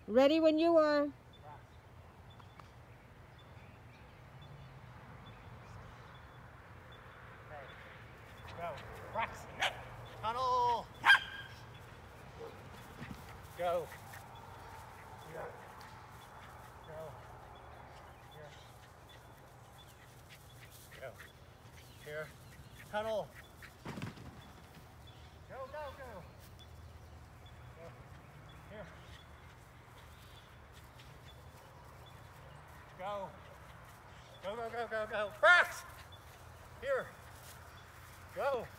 Ready when you are. Go. Brax. Tunnel. Go. Here. Go. Here. Go. Here. Tunnel. Go, go, go. Go. Here. Go. Go, go, go, go, go. Brax! Here. Go.